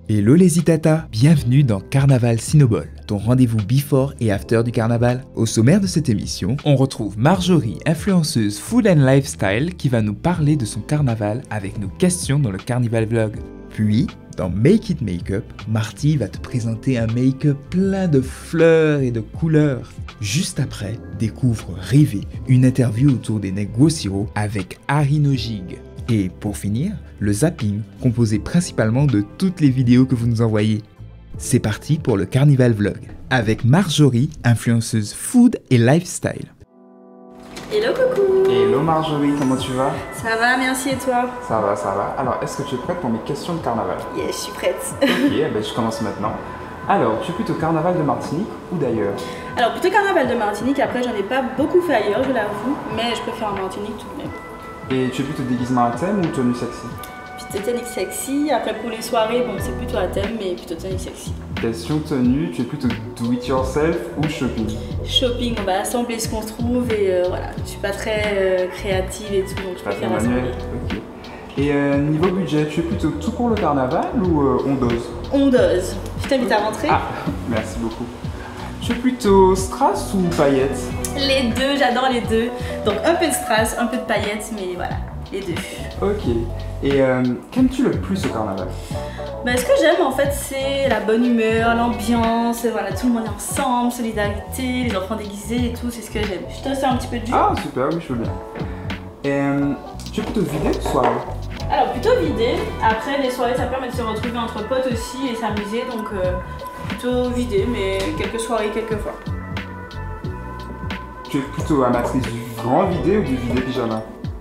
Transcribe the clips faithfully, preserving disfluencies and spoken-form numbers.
Hello les Itata, bienvenue dans Carnaval Cinobol, ton rendez-vous before et after du carnaval. Au sommaire de cette émission, on retrouve Marjorie, influenceuse food and lifestyle, qui va nous parler de son carnaval avec nos questions dans le Carnival Vlog. Puis, dans Make It Makeup, Marty va te présenter un make-up plein de fleurs et de couleurs. Juste après, découvre Rêver, une interview autour des Negro Siro avec Arinojig. Et pour finir, le zapping, composé principalement de toutes les vidéos que vous nous envoyez. C'est parti pour le Carnival Vlog, avec Marjorie, influenceuse food et lifestyle. Hello coucou. Hello Marjorie, comment tu vas? Ça va, merci et toi? Ça va, ça va. Alors, est-ce que tu es prête pour mes questions de carnaval? Yes, je suis prête. Ok, ben, je commence maintenant. Alors, tu es plutôt carnaval de Martinique ou d'ailleurs? Alors, plutôt carnaval de Martinique, après j'en ai pas beaucoup fait ailleurs, je l'avoue, mais je préfère en Martinique tout de même. Et tu es plutôt déguisement à thème ou tenue sexy? Plutôt tenue sexy, après pour les soirées, bon c'est plutôt à thème, mais plutôt tenue sexy. Question tenue, tu es plutôt do it yourself ou shopping? Shopping, on va assembler ce qu'on trouve et euh, voilà, je suis pas très euh, créative et tout, donc je préfère assembler. Ok. Et euh, niveau budget, tu es plutôt tout pour le carnaval ou euh, on dose? On dose. Je t'invite à rentrer. Ah, merci beaucoup. Tu es plutôt strass ou paillettes? Les deux, j'adore les deux. Donc un peu de strass, un peu de paillettes, mais voilà, les deux. Ok. Et euh, qu'aimes-tu le plus au carnaval? Ben, ce que j'aime en fait, c'est la bonne humeur, l'ambiance, voilà, tout le monde est ensemble, solidarité, les enfants déguisés et tout, c'est ce que j'aime. Je te sers un petit peu de jus. Ah super, oui je veux bien. Et euh, tu es plutôt vidé ou soirée? Alors plutôt vidé, après les soirées ça permet de se retrouver entre potes aussi et s'amuser, donc euh, plutôt vidé, mais quelques soirées, quelques fois. Tu es plutôt amatrice du grand vidé ou du vidé pyjama?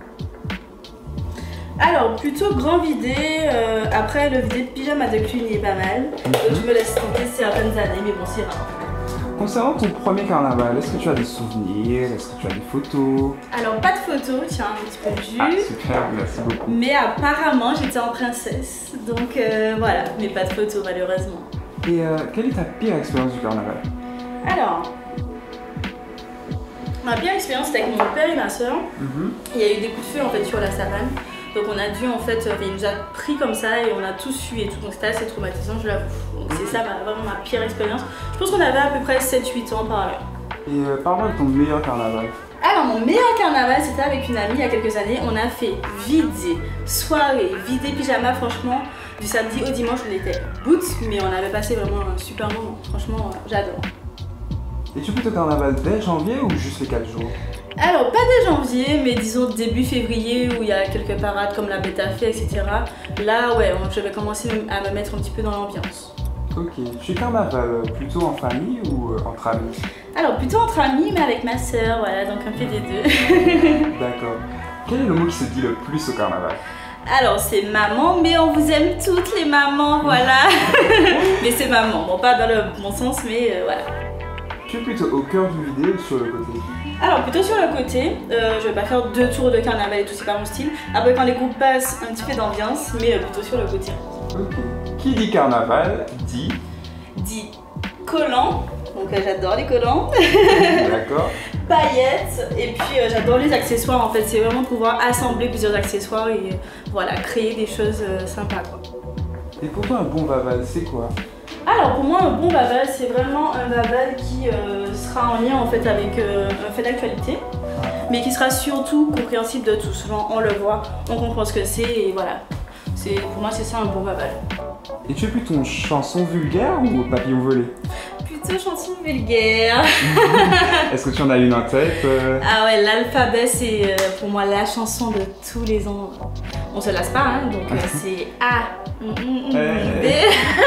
Alors plutôt grand vidé, euh, après le vidé de pyjama de Cluny est pas mal, Mm-hmm. donc je me laisse tenter certaines années, mais bon c'est rare. Concernant ton premier carnaval, est-ce que tu as des souvenirs? Est-ce que tu as des photos? Alors pas de photos, tiens un petit peu de jus. Ah super, merci beaucoup. Mais apparemment j'étais en princesse, donc euh, voilà, mais pas de photos malheureusement. Et euh, quelle est ta pire expérience du carnaval? Alors, ma pire expérience c'était avec mon père et ma soeur. Mm-hmm. Il y a eu des coups de feu en fait sur la savane. Donc on a dû en fait, il nous a pris comme ça et on a tous fui et tout, donc c'était assez traumatisant, je l'avoue. Donc c'est ça ma, vraiment ma pire expérience. Je pense qu'on avait à peu près sept huit ans par là. Et euh, parle-moi de ton meilleur carnaval. Alors mon meilleur carnaval c'était avec une amie il y a quelques années. On a fait vidé, soirée, vidé pyjama, franchement du samedi au dimanche on était bout, mais on avait passé vraiment un super moment. Franchement j'adore. Et tu es plutôt carnaval dès janvier ou juste les quatre jours? Alors pas dès janvier, mais disons début février où il y a quelques parades comme la Bêta Fée, et cetera. Là ouais, je vais commencer à me mettre un petit peu dans l'ambiance. Ok. Tu es carnaval plutôt en famille ou euh, entre amis? Alors plutôt entre amis, mais avec ma soeur, voilà, donc un peu des deux. D'accord. Quel est le mot qui se dit le plus au carnaval? Alors c'est maman, mais on vous aime toutes les mamans, voilà. Mais c'est maman, bon pas dans le bon sens, mais euh, voilà. Tu es plutôt au cœur du vidé ou sur le côté? Alors plutôt sur le côté, euh, je vais pas faire deux tours de carnaval et tout, c'est pas mon style. Après quand les groupes passent, un petit peu d'ambiance, mais euh, plutôt sur le côté. Ok. Qui dit carnaval dit... Dit collants, donc euh, j'adore les collants. D'accord. Paillettes, et puis euh, j'adore les accessoires en fait, c'est vraiment pouvoir assembler plusieurs accessoires et euh, voilà, créer des choses euh, sympas quoi. Et pour toi un bon baval c'est quoi? Alors pour moi un bon baval c'est vraiment un baval qui euh, sera en lien en fait avec euh, un fait d'actualité, mais qui sera surtout compréhensible de tous, genre on le voit, on comprend ce que c'est et voilà. Pour moi c'est ça un bon baval. Et tu es plutôt en chanson vulgaire ou papillon volé? Plutôt chanson vulgaire. Est-ce que tu en as une en tête? euh... Ah ouais, l'alphabet c'est euh, pour moi la chanson de tous les ans. On se lasse pas hein, donc euh, c'est A, mm, mm, mm, Euh. B.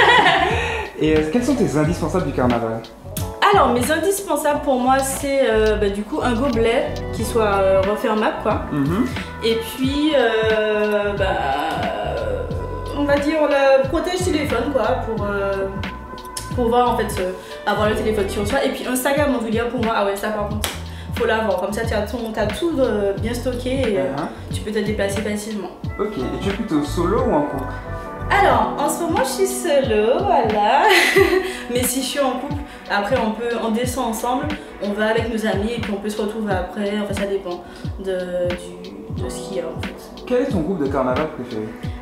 Et euh, quels sont tes indispensables du carnaval? Alors mes indispensables pour moi c'est euh, bah, du coup un gobelet qui soit euh, refermable quoi. Mm-hmm. Et puis euh, bah, on va dire le protège téléphone quoi pour euh, pouvoir en fait euh, avoir le téléphone sur soi. Et puis Instagram modulaire pour moi, ah ouais ça par contre faut l'avoir, comme ça tu as, ton, t'as tout euh, bien stocké et euh, uh-huh. tu peux te déplacer facilement. Ok, et tu es plutôt solo ou en couple? Alors en ce moment je suis solo, voilà. Mais si je suis en couple, après on peut, on descend ensemble, on va avec nos amis et puis on peut se retrouver après, enfin ça dépend de, du, de ce qu'il y a en fait. Quel est ton groupe de carnaval préféré?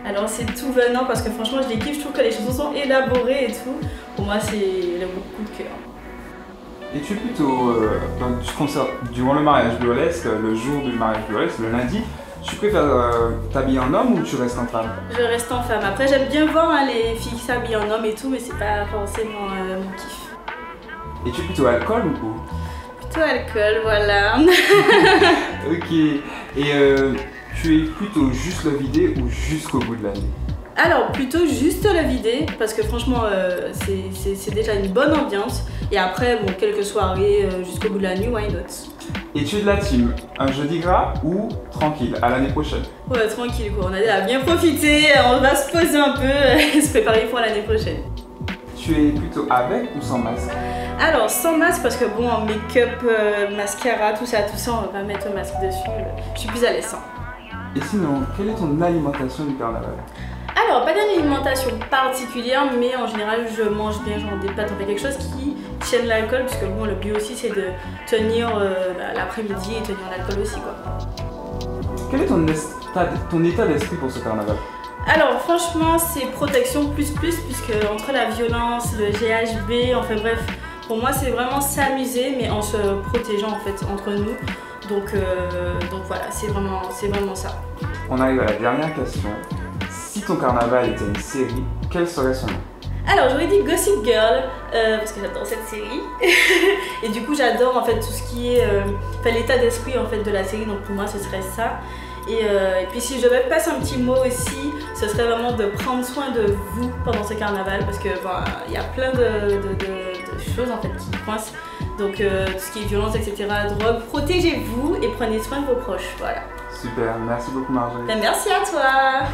Alors c'est tout venant parce que franchement je les kiffe, je trouve que les chansons sont élaborées et tout. Pour moi c'est le coup de cœur. Et tu es plutôt, euh, dans, tu conserves, durant le mariage burlesque, le jour du mariage burlesque, le lundi, tu préfères euh, t'habiller en homme ou tu restes en femme? Je reste en femme. Après j'aime bien voir hein, les filles qui s'habillent en homme et tout, mais c'est pas forcément euh, mon kiff. Et tu es plutôt alcool ou quoi? Plutôt alcool, voilà. Ok. Et euh, tu es plutôt juste le vider ou jusqu'au bout de l'année? Alors plutôt juste le vider parce que franchement euh, c'est déjà une bonne ambiance et après bon quelques soirées euh, jusqu'au bout de la nuit, why not. Et tu es de la team un jeudi gras ou tranquille à l'année prochaine? Ouais tranquille quoi, on a déjà bien profité, on va se poser un peu et se préparer pour l'année prochaine. Tu es plutôt avec ou sans masque? Alors sans masque parce que bon en make-up, euh, mascara, tout ça, tout ça on va pas mettre un masque dessus, je suis plus à l'aise sans. Et sinon, quelle est ton alimentation du carnaval? Alors, pas d'alimentation particulière, mais en général, je mange bien, genre des pâtes, on fait quelque chose qui tienne l'alcool, parce que bon, le but aussi, c'est de tenir euh, l'après-midi et tenir l'alcool aussi, quoi. Quel est ton état, ton état d'esprit pour ce carnaval? Alors, franchement, c'est protection plus plus, puisque entre la violence, le G H B, enfin bref, pour moi, c'est vraiment s'amuser, mais en se protégeant, en fait, entre nous. Donc, euh, donc voilà, c'est vraiment, c'est vraiment ça. On arrive à la dernière question. Si ton carnaval était une série, quel serait son nom? Alors j'aurais dit Gossip Girl, euh, parce que j'adore cette série. Et du coup j'adore en fait tout ce qui est, euh, enfin, l'état d'esprit en fait de la série, donc pour moi ce serait ça. Et, euh, et puis si je devais passer un petit mot aussi, ce serait vraiment de prendre soin de vous pendant ce carnaval, parce que bon, y a plein de, de, de, de choses en fait qui coincent. Donc euh, tout ce qui est violence, et cetera, drogue, protégez-vous et prenez soin de vos proches, voilà. Super, merci beaucoup Marjorie. Ben, merci à toi.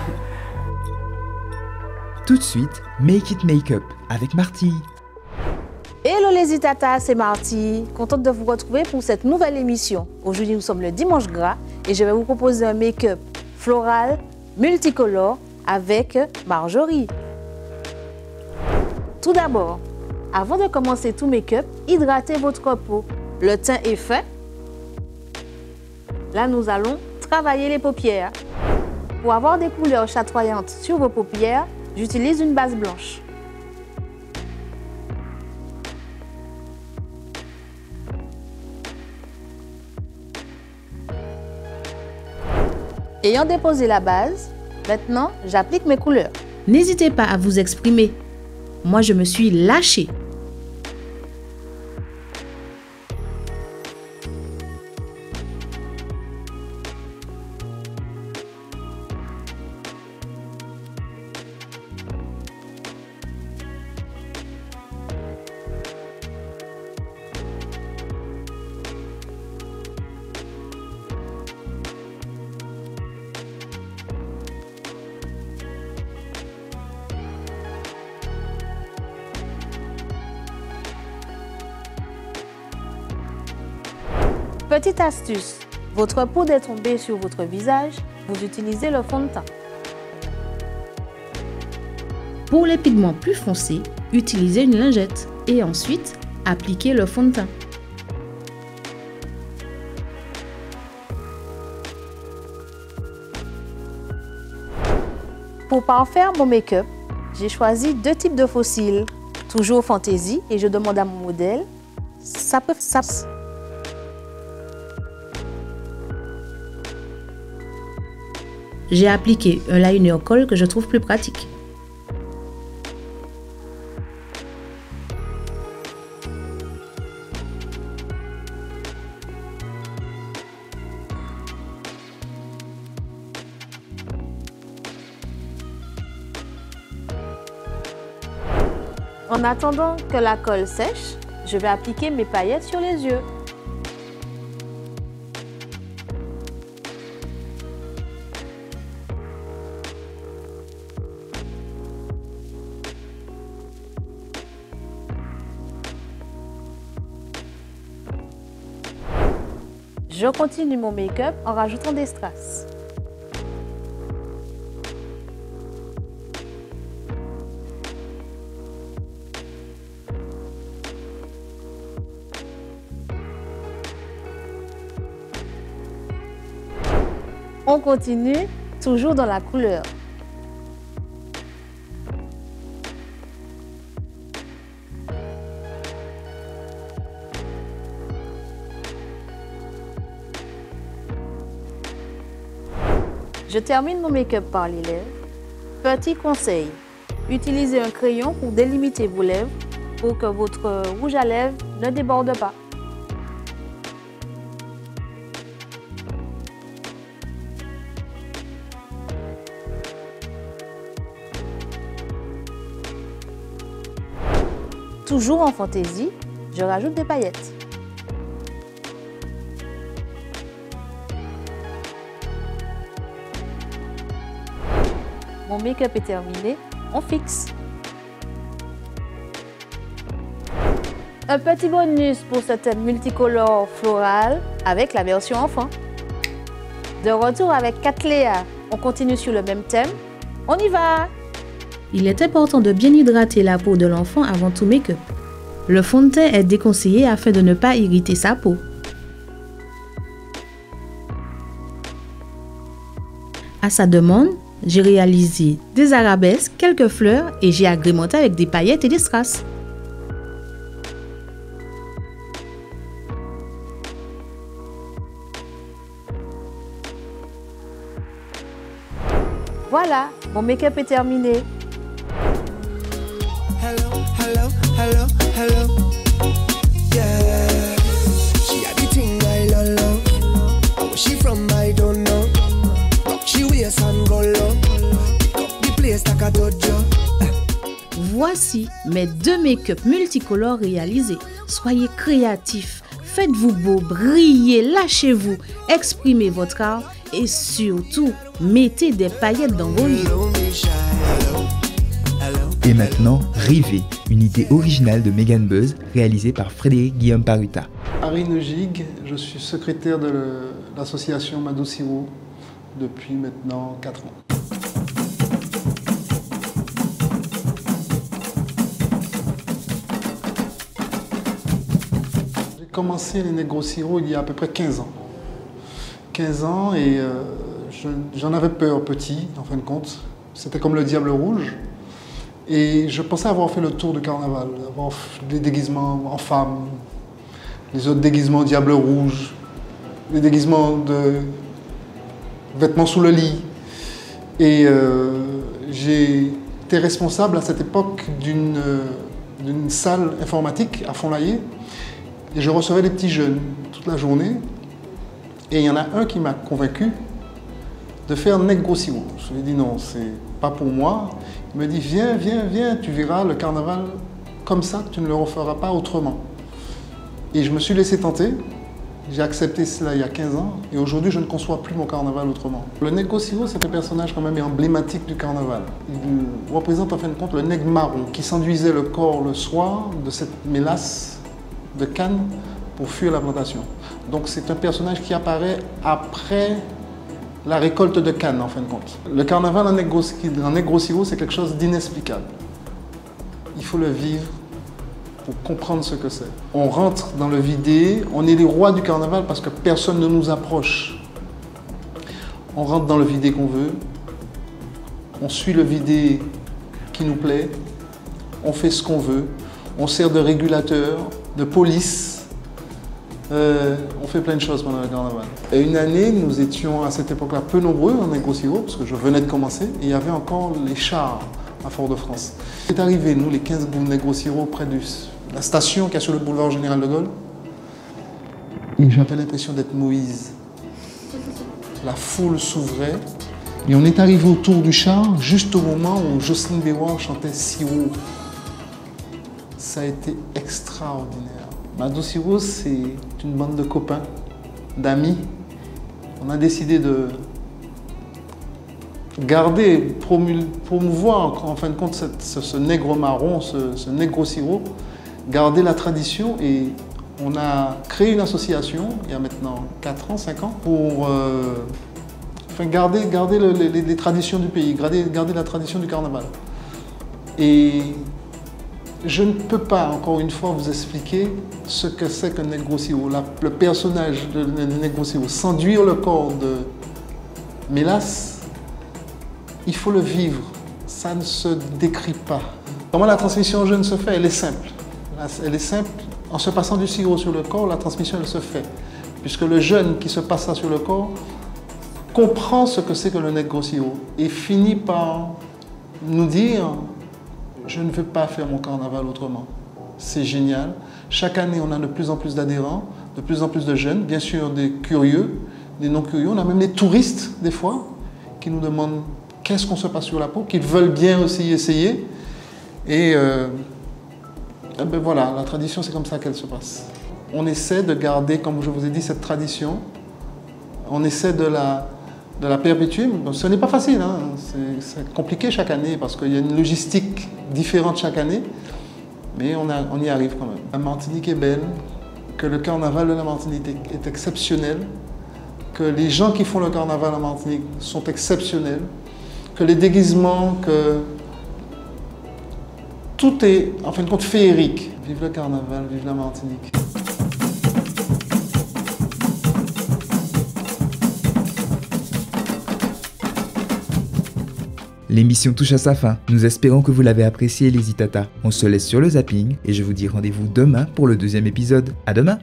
Tout de suite, Make It Make-up avec Marty. Hello les Itata, c'est Marty. Contente de vous retrouver pour cette nouvelle émission. Aujourd'hui, nous sommes le dimanche gras et je vais vous proposer un make-up floral multicolore avec Marjorie. Tout d'abord, avant de commencer tout make-up, hydratez votre peau. Le teint est fait. Là, nous allons travailler les paupières. Pour avoir des couleurs chatoyantes sur vos paupières, j'utilise une base blanche. Ayant déposé la base, maintenant, j'applique mes couleurs. N'hésitez pas à vous exprimer. Moi, je me suis lâchée. Petite astuce, votre poudre est tombée sur votre visage, vous utilisez le fond de teint. Pour les pigments plus foncés, utilisez une lingette et ensuite appliquez le fond de teint. Pour parfaire mon make-up, j'ai choisi deux types de faux cils, toujours fantaisie, et je demande à mon modèle, ça peut ça. J'ai appliqué un liner colle que je trouve plus pratique. En attendant que la colle sèche, je vais appliquer mes paillettes sur les yeux. Je continue mon make-up en rajoutant des strass. On continue, toujours dans la couleur. Je termine mon make-up par les lèvres. Petit conseil, utilisez un crayon pour délimiter vos lèvres pour que votre rouge à lèvres ne déborde pas. Toujours en fantaisie, je rajoute des paillettes. Mon make-up est terminé, on fixe. Un petit bonus pour ce thème multicolore floral avec la version enfant. De retour avec Cattléa, on continue sur le même thème. On y va! Il est important de bien hydrater la peau de l'enfant avant tout make-up. Le fond de teint est déconseillé afin de ne pas irriter sa peau. À sa demande, j'ai réalisé des arabesques, quelques fleurs et j'ai agrémenté avec des paillettes et des strass. Voilà, mon make-up est terminé. Hello, hello, hello, hello. Yeah. She had the thing I love, love. Where she from, I don't know. Rock she wears and go low. Pick up the place like a dojo. Voici mes deux make-up multicolores réalisés. Soyez créatifs, faites-vous beau, brillez, lâchez-vous, exprimez votre art et surtout, mettez des paillettes dans vos vies. Et maintenant, Rêver, une idée originale de Megan Buzz, réalisée par Frédéric Guillaume Paruta. Arine Gig, je suis secrétaire de l'association Mado Siro depuis maintenant quatre ans. J'ai commencé les Negro Siro il y a à peu près quinze ans. quinze ans et euh, j'en avais peur petit, en fin de compte. C'était comme le Diable Rouge. Et je pensais avoir fait le tour du carnaval, avoir des déguisements en femme, les autres déguisements Diable Rouge, les déguisements de vêtements sous le lit. Et euh, j'ai été responsable à cette époque d'une d'une salle informatique à Fond-Laillé. Et je recevais des petits jeunes toute la journée. Et il y en a un qui m'a convaincu de faire Negro Siro. Je lui ai dit non, c'est pas pour moi. Il me dit viens, viens, viens, tu verras le carnaval comme ça, tu ne le referas pas autrement. Et je me suis laissé tenter. J'ai accepté cela il y a quinze ans et aujourd'hui je ne conçois plus mon carnaval autrement. Le Negro Siro, c'est un personnage quand même emblématique du carnaval. Il représente en fin de compte le nègre marron qui s'enduisait le corps le soir de cette mélasse de canne pour fuir la plantation. Donc c'est un personnage qui apparaît après la récolte de canne en fin de compte. Le carnaval en Negro, en Negro Siro, c'est quelque chose d'inexplicable. Il faut le vivre pour comprendre ce que c'est. On rentre dans le vidé, on est les rois du carnaval parce que personne ne nous approche. On rentre dans le vidé qu'on veut, on suit le vidé qui nous plaît, on fait ce qu'on veut, on sert de régulateur, de police. Euh, on fait plein de choses pendant le carnaval. Et une année, nous étions à cette époque-là peu nombreux en Negro Siro, parce que je venais de commencer, et il y avait encore les chars à Fort-de-France. On est arrivés, nous, les quinze Negro Siro, près de la station qui est sur le boulevard Général de Gaulle. Et j'avais l'impression d'être Moïse. La foule s'ouvrait, et on est arrivé autour du char, juste au moment où Jocelyne Béroir chantait Siro. Ça a été extraordinaire. Mado Siro, c'est une bande de copains, d'amis. On a décidé de garder, promouvoir en fin de compte cette, ce, ce nègre marron, ce, ce Negro Siro, garder la tradition et on a créé une association il y a maintenant quatre ans, cinq ans pour euh, enfin, garder, garder le, les, les traditions du pays, garder, garder la tradition du carnaval. Et je ne peux pas, encore une fois, vous expliquer ce que c'est qu'un Negro Siro. Le personnage de Negro Siro, s'enduire le corps de mélasse, il faut le vivre. Ça ne se décrit pas. Comment la transmission jeune se fait? Elle est simple. Elle est simple. En se passant du sirop sur le corps, la transmission elle se fait. Puisque le jeune qui se passe ça sur le corps comprend ce que c'est que le Net Gros Sirop et finit par nous dire « je ne veux pas faire mon carnaval autrement ». C'est génial. Chaque année, on a de plus en plus d'adhérents, de plus en plus de jeunes, bien sûr des curieux, des non-curieux. On a même des touristes, des fois, qui nous demandent qu'est-ce qu'on se passe sur la peau, qu'ils veulent bien aussi essayer. Et, euh, et ben voilà, la tradition, c'est comme ça qu'elle se passe. On essaie de garder, comme je vous ai dit, cette tradition. On essaie de la, de la perpétuer. Bon, ce n'est pas facile, hein. C'est compliqué chaque année parce qu'il y a une logistique différente chaque année. Mais on, a, on y arrive quand même. La Martinique est belle, que le carnaval de la Martinique est, est exceptionnel, que les gens qui font le carnaval en Martinique sont exceptionnels, que les déguisements, que tout est en fin de compte féerique. Vive le carnaval, vive la Martinique. L'émission touche à sa fin. Nous espérons que vous l'avez apprécié, les Itata. On se laisse sur le zapping et je vous dis rendez-vous demain pour le deuxième épisode. À demain!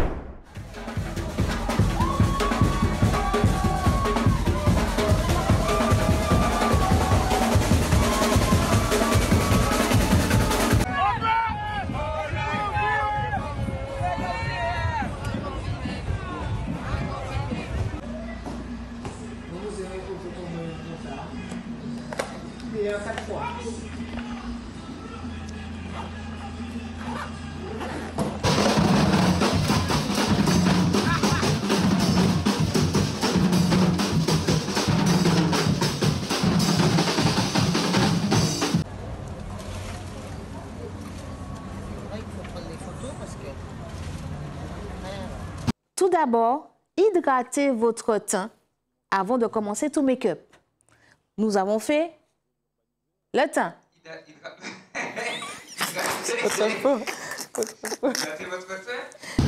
Tout d'abord, hydratez votre teint avant de commencer tout make-up. Nous avons fait le teint. Hydratez votre teint.